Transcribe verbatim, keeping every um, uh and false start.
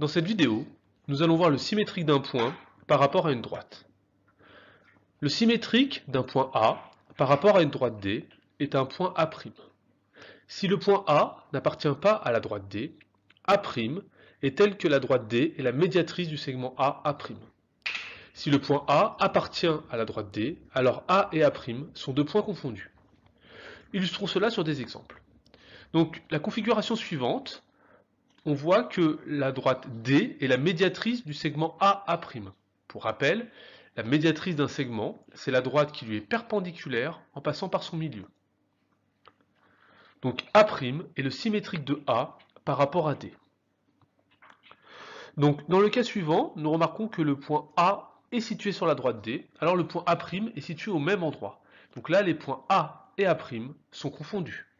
Dans cette vidéo, nous allons voir le symétrique d'un point par rapport à une droite. Le symétrique d'un point A par rapport à une droite D est un point A'. Si le point A n'appartient pas à la droite D, A' est tel que la droite D est la médiatrice du segment A A'. Si le point A appartient à la droite D, alors A et A' sont deux points confondus. Illustrons cela sur des exemples. Donc la configuration suivante, on voit que la droite D est la médiatrice du segment A A'. Pour rappel, la médiatrice d'un segment, c'est la droite qui lui est perpendiculaire en passant par son milieu. Donc A' est le symétrique de A par rapport à D. Donc dans le cas suivant, nous remarquons que le point A est situé sur la droite D, alors le point A' est situé au même endroit. Donc là, les points A et A' sont confondus.